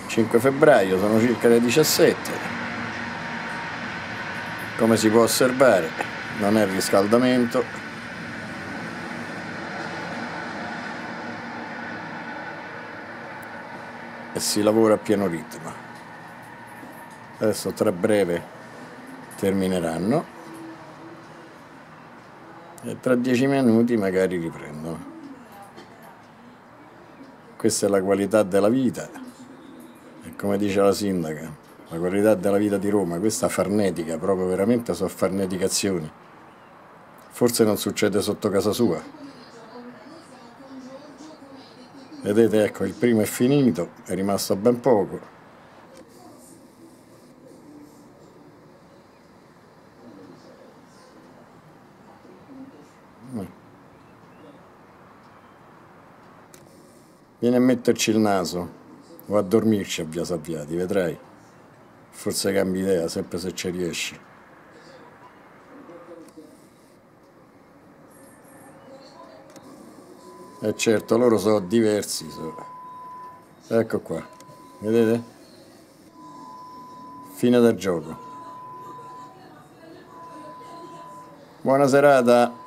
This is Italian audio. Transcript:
5 febbraio, sono circa le 17. Come si può osservare, non è riscaldamento. E si lavora a pieno ritmo. Adesso tra breve termineranno e tra 10 minuti magari riprendono. Questa è la qualità della vita, e come dice la sindaca, la qualità della vita di Roma, questa farnetica, proprio veramente sono farneticazioni. Forse non succede sotto casa sua. Vedete, ecco, il primo è finito, è rimasto ben poco. Vieni a metterci il naso o a dormirci a Via Salviati, vedrai. Forse cambi idea, sempre se ci riesci. E certo, loro sono diversi. Ecco qua, vedete? Fine del gioco. Buona serata.